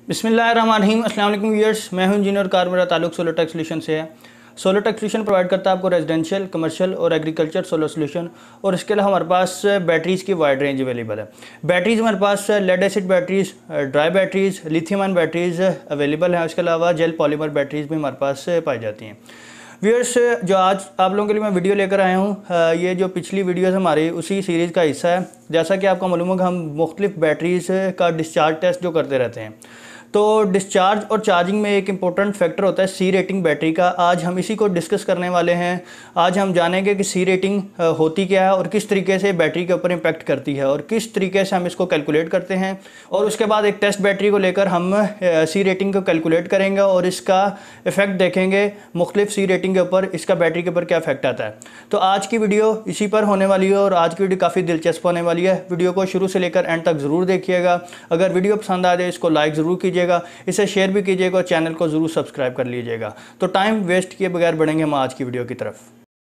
बिस्मिल्लाहिर्रहमानिर्रहीम। अस्सलाम वालेकुम व्यूअर्स, मैं हूं इंजीनियर कार। मेरा ताल्लुक सोलरटेक सोल्यूशन से है। सोलरटेक सोल्यूशन प्रोवाइड करता है आपको रेजिडेंशियल, कमर्शियल और एग्रीकल्चर सोलर सोल्यूशन। और इसके अलावा हमारे पास बैटरीज़ की वाइड रेंज अवेलेबल है। बैटरीज़ हमारे पास lead acid batteries, dry batteries, lithium ion batteries available हैं। उसके अलावा जेल पॉलीमर बैटरीज़ भी हमारे पास पाई जाती हैं। व्यूअर्स, जो आज आप लोगों के लिए मैं वीडियो लेकर आया हूँ, ये जो पिछली वीडियोस हमारी उसी सीरीज़ का हिस्सा है। जैसा कि आपको मालूम है कि हम मुख्तलिफ बैटरीज़ का डिस्चार्ज टेस्ट जो करते रहते हैं, तो डिस्चार्ज और चार्जिंग में एक इम्पोर्टेंट फैक्टर होता है सी रेटिंग बैटरी का। आज हम इसी को डिस्कस करने वाले हैं। आज हम जानेंगे कि सी रेटिंग होती क्या है और किस तरीके से बैटरी के ऊपर इम्पैक्ट करती है और किस तरीके से हम इसको कैलकुलेट करते हैं। और उसके बाद एक टेस्ट बैटरी को लेकर हम सी रेटिंग को कैलकुलेट करेंगे और इसका इफेक्ट देखेंगे मुख्तलिफ सी रेटिंग के ऊपर, इसका बैटरी के ऊपर क्या इफेक्ट आता है। तो आज की वीडियो इसी पर होने वाली है और आज की वीडियो काफ़ी दिलचस्प होने वाली है। वीडियो को शुरू से लेकर एंड तक ज़रूर देखिएगा। अगर वीडियो पसंद आ जाए इसको लाइक ज़रूर कीजिएगा, इसे शेयर भी कीजिएगा और चैनल को ज़रूर सब्सक्राइब कर लीजिएगा। तो टाइम वेस्ट किए बगैर बढ़ेंगे हम आज की वीडियो की तरफ।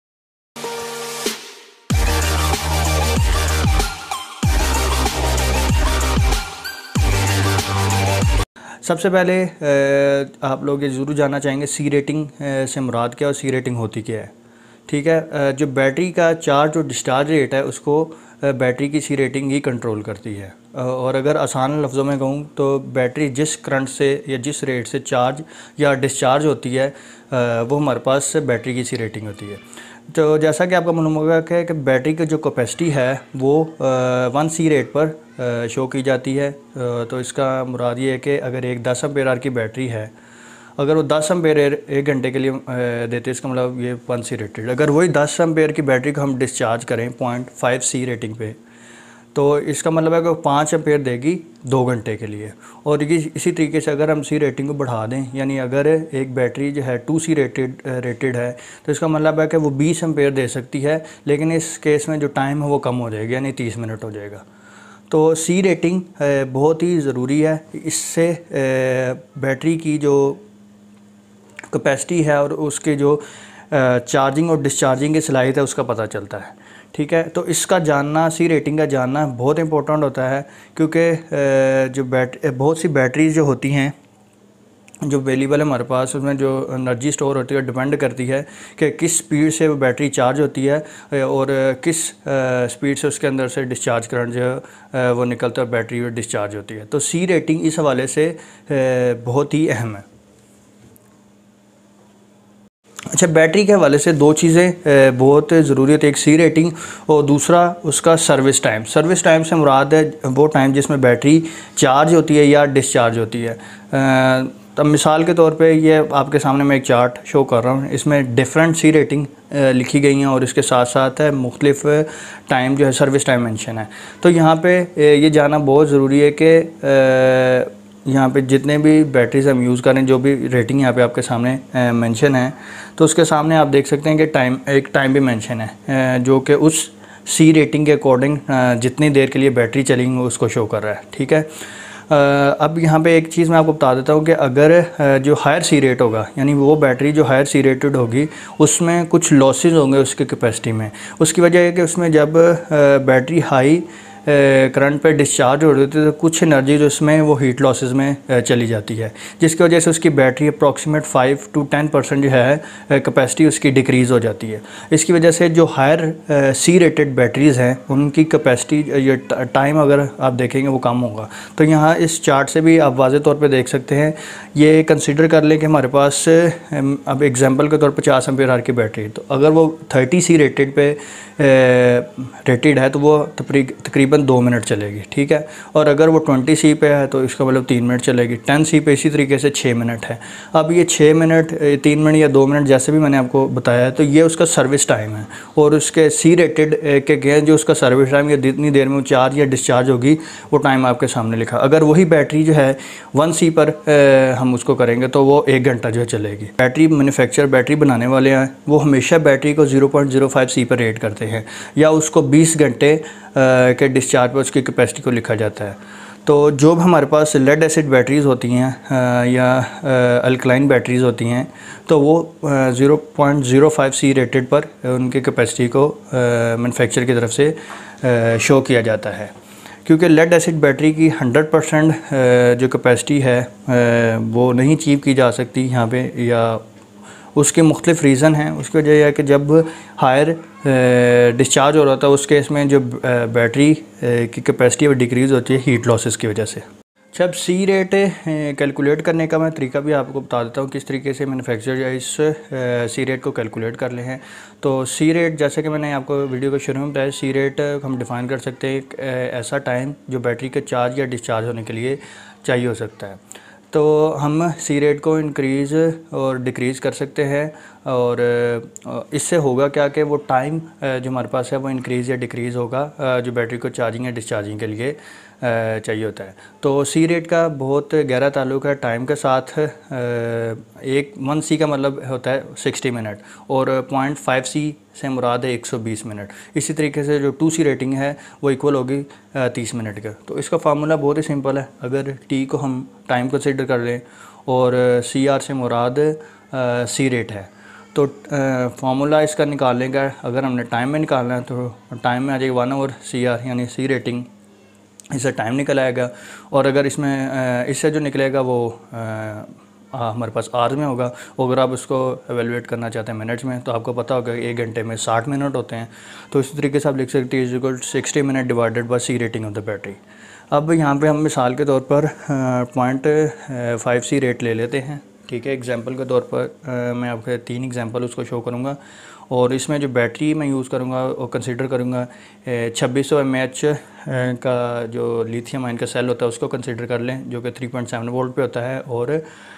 सबसे पहले आप लोग ये ज़रूर जानना चाहेंगे सी रेटिंग से मुराद क्या और सी रेटिंग होती क्या है। ठीक है, जो बैटरी का चार्ज और डिस्चार्ज रेट है उसको बैटरी की सी रेटिंग ही कंट्रोल करती है। और अगर आसान लफ्ज़ों में कहूँ तो बैटरी जिस करंट से या जिस रेट से चार्ज या डिस्चार्ज होती है वो हमारे पास बैटरी की सी रेटिंग होती है। तो जैसा कि आपको मालूम होगा कि बैटरी की जो कैपेसिटी है वो 1 सी रेट पर शो की जाती है। तो इसका मुराद ये है कि अगर एक 10 एम्पीयर आवर की बैटरी है, अगर वो 10 एम्पीयर 1 घंटे के लिए देते हैं, इसका मतलब ये 1 सी रेटेड। अगर वही 10 एम्पीयर की बैटरी को हम डिस्चार्ज करें 0.5 सी रेटिंग पे, तो इसका मतलब है कि 5 एम्पीयर देगी 2 घंटे के लिए। और इसी तरीके से अगर हम सी रेटिंग को बढ़ा दें, यानी अगर एक बैटरी जो है 2 सी रेटेड है, तो इसका मतलब है कि वो 20 एम्पीयर दे सकती है, लेकिन इस केस में जो टाइम है वो कम हो जाएगा, यानी 30 मिनट हो जाएगा। तो सी रेटिंग बहुत ही ज़रूरी है। इससे बैटरी की जो कैपेसिटी है और उसके जो चार्जिंग और डिस्चार्जिंग की सलाहियत है उसका पता चलता है। ठीक है, तो इसका जानना, सी रेटिंग का जानना बहुत इंपॉर्टेंट होता है, क्योंकि जो बहुत सी बैटरीज जो होती हैं जो अवेलेबल है हमारे पास, उसमें जो एनर्जी स्टोर होती है डिपेंड करती है कि किस स्पीड से वो बैटरी चार्ज होती है और किस स्पीड से उसके अंदर से डिस्चार्ज करंट जो वो निकलता है, बैटरी डिस्चार्ज होती है। तो सी रेटिंग इस हवाले से बहुत ही अहम है। अच्छा, बैटरी के हवाले से 2 चीज़ें बहुत ज़रूरी होती है, एक सी रेटिंग और दूसरा उसका सर्विस टाइम। सर्विस टाइम से मुराद है वो टाइम जिसमें बैटरी चार्ज होती है या डिस्चार्ज होती है। तब मिसाल के तौर पे ये आपके सामने मैं एक चार्ट शो कर रहा हूँ, इसमें डिफरेंट सी रेटिंग लिखी गई हैं और इसके साथ साथ है मुख्तलिफ टाइम जो है सर्विस टाइम मेंशन है। तो यहाँ पे ये जानना बहुत ज़रूरी है कि यहाँ पे जितने भी बैटरीज हम यूज़ करें, जो भी रेटिंग यहाँ पे आपके सामने मेंशन है, तो उसके सामने आप देख सकते हैं कि एक टाइम भी मेंशन है जो कि उस सी रेटिंग के अकॉर्डिंग जितनी देर के लिए बैटरी चलेंगी उसको शो कर रहा है। ठीक है, अब यहाँ पे एक चीज़ मैं आपको बता देता हूँ कि अगर जो हायर सी रेट होगा, यानी वो बैटरी जो हायर सी रेटेड होगी, उसमें कुछ लॉसेस होंगे उसके कैपेसिटी में। उसकी वजह है कि उसमें जब बैटरी हाई करंट पे डिस्चार्ज हो रही थी तो कुछ एनर्जी जो इसमें वो हीट लॉसेस में चली जाती है, जिसकी वजह से उसकी बैटरी अप्रॉक्सीमेट 5 to 10% जो है कैपेसिटी उसकी डिक्रीज़ हो जाती है। इसकी वजह से जो हायर सी रेटेड बैटरीज़ हैं उनकी कैपेसिटी ये टाइम अगर आप देखेंगे वो कम होगा। तो यहाँ इस चार्ट से भी आप वाज़े तौर पे देख सकते हैं। ये कंसिडर कर लें कि हमारे पास अब एग्जांपल के तौर पे 50 एम्पीयर आवर की बैटरी, तो अगर वो 30 सी रेटेड पे रेटेड है तो वो तकरीबन 2 मिनट चलेगी। ठीक है, और अगर वो 20 सी पे है तो इसका मतलब 3 मिनट चलेगी। 10 सी पे इसी तरीके से 6 मिनट है। अब ये 6 मिनट, 3 मिनट या 2 मिनट जैसे भी मैंने आपको बताया है, तो ये उसका सर्विस टाइम है। और उसके सी रेटेड के गए जो उसका सर्विस टाइम या जितनी देर में वो चार्ज या डिस्चार्ज होगी वो टाइम आपके सामने लिखा। अगर वही बैटरी जो है 1 सी पर हम उसको करेंगे तो वो 1 घंटा जो है चलेगी। बैटरी मैन्युफैक्चर, बैटरी बनाने वाले हैं, वो हमेशा बैटरी को 0.05 सी पर रेट करते हैं या उसको 20 घंटे के डिस्चार्ज पर उसकी कैपेसिटी को लिखा जाता है। तो जो हमारे पास लेड एसिड बैटरीज़ होती हैं या अल्कलाइन बैटरीज़ होती हैं, तो वो 0.05 सी रेटेड पर उनकी कैपेसिटी को मैन्युफैक्चर की तरफ से शो किया जाता है। क्योंकि लेड एसिड बैटरी की 100% जो कैपेसिटी है वो नहीं अचीव की जा सकती यहाँ पे, या उसके मुख्तलिफ रीज़न हैं। उसकी वजह यह है कि जब हायर डिस्चार्ज हो रहा था उस केस में जो बैटरी की कैपेसिटी वो डिक्रीज़ होती है हीट लॉसेस की वजह से। अच्छा, अब सी रेट कैलकुलेट करने का मैं तरीका भी आपको बता देता हूँ किस तरीके से मैन्युफैक्चरर या इस सी रेट को कैलकुलेट कर ले हैं। तो सी रेट, जैसे कि मैंने आपको वीडियो के शुरू में बताया, सी रेट हम डिफ़ाइन कर सकते हैं एक ऐसा टाइम जो बैटरी के चार्ज या डिस्चार्ज होने के लिए चाहिए हो सकता है। तो हम सी रेट को इंक्रीज़ और डिक्रीज़ कर सकते हैं, और इससे होगा क्या कि वो टाइम जो हमारे पास है वो इंक्रीज़ या डिक्रीज़ होगा जो बैटरी को चार्जिंग या डिस्चार्जिंग के लिए चाहिए होता है। तो सी रेट का बहुत गहरा ताल्लुक़ है टाइम के साथ। एक 1 सी का मतलब होता है 60 मिनट, और 0.5 सी से मुराद है 120 मिनट। इसी तरीके से जो 2 सी रेटिंग है वो इक्वल होगी 30 मिनट का। तो इसका फार्मूला बहुत ही सिंपल है। अगर टी को हम टाइम कंसिडर कर लें और सी आर से मुराद सी रेट है, तो फार्मूला इसका निकालने का, अगर हमने टाइम में निकालना है तो टाइम में आ जाएगा 1 ओवर सी आर, यानी सी रेटिंग, इससे टाइम निकल आएगा। और अगर इसमें इससे जो निकलेगा वो हमारे पास आवर्स में होगा। अगर आप उसको एवेलुएट करना चाहते हैं मिनट्स में, तो आपको पता होगा कि 1 घंटे में 60 मिनट होते हैं। तो इसी तरीके से आप लिख सकते हैं equal 60 minute divided by C rating of the battery. अब यहाँ पे हम मिसाल के तौर पर 0.5 सी रेट ले लेते हैं, ठीक है। एग्जांपल के तौर पर मैं आपको 3 एग्जांपल उसको शो करूँगा, और इसमें जो बैटरी मैं यूज़ करूँगा वो कंसिडर करूँगा 2600 mAh का जो लिथियम आयन का सेल होता है उसको कंसिडर कर लें, जो कि 3.7 वोल्ट पे होता है, और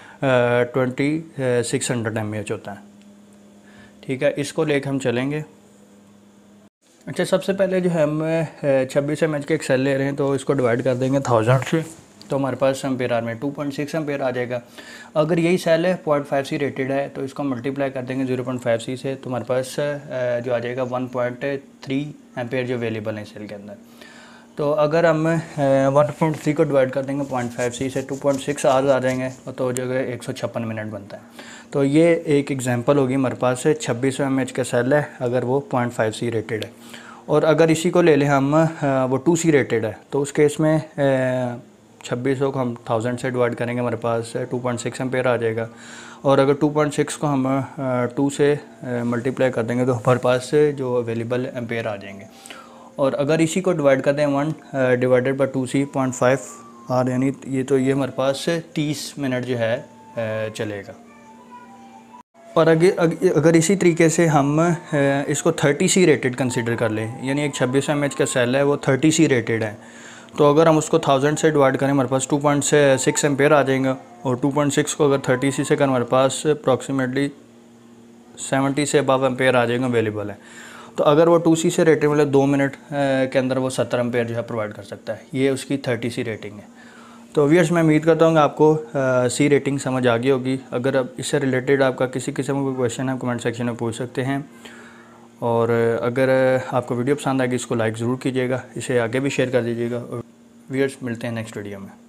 2600 mAh होता है, ठीक है। इसको लेकर हम चलेंगे। अच्छा, सबसे पहले जो है हम 26 mAh के एक सेल ले रहे हैं, तो इसको डिवाइड कर देंगे 1000 से, तो हमारे पास एम्पेयर आवर में 2.6 एम्पेयर आ जाएगा। अगर यही सेल है 0.5 सी रेटेड है, तो इसको मल्टीप्लाई कर देंगे 0.5 सी से, तो हमारे पास जो आ जाएगा 1.3 एम्पेयर जो अवेलेबल है सेल के अंदर। तो अगर हम 1.3 को डिवाइड कर देंगे 0.5 सी से, 2.6 आवर्स आ जाएंगे, तो जगह 156 मिनट बनता है। तो ये एक एग्जांपल होगी हमारे पास 2600 mAh का सेल है, अगर वो 0.5 सी रेटेड है। और अगर इसी को ले लें हम वो 2 सी रेटेड है, तो उस केस में 2600 को हम 1000 से डिवाइड करेंगे, हमारे पास 2.6 एम्पेयर आ जाएगा। और अगर 2.6 को हम 2 से मल्टीप्लाई कर देंगे, तो हमारे पास जो अवेलेबल एम्पेयर आ जाएंगे। और अगर इसी को डिवाइड कर दें 1 डिवाइडेड बाई 2 सी 0.5 आर, यानी ये हमारे पास 30 मिनट जो है चलेगा। और अगर इसी तरीके से हम इसको 30 सी रेटेड कंसिडर कर लें, यानी एक 2600 mAh का सेल है वो 30 सी रेटेड है, तो अगर हम उसको 1000 से डिवाइड करें हमारे पास 2.6 एम्पेयर आ जाएगा। और 2.6 को अगर 30 सी से करें हमारे पास अप्रॉक्सीमेटली 70 से अबव एम्पेयर आ जाएगा अवेलेबल है। तो अगर वो 2 सी से रेटिंग मतलब 2 मिनट के अंदर वो 70 एम्पेयर जो है प्रोवाइड कर सकता है, ये उसकी 30 सी रेटिंग है। तो व्यूअर्स, मैं उम्मीद करता हूँ कि आपको सी रेटिंग समझ आ गई होगी। अगर अब इससे रिलेटेड आपका किसी किस्म का क्वेश्चन है, कमेंट सेक्शन में पूछ सकते हैं। और अगर आपको वीडियो पसंद आएगी इसको लाइक ज़रूर कीजिएगा, इसे आगे भी शेयर कर दीजिएगा। और व्यूअर्स, मिलते हैं नेक्स्ट वीडियो में।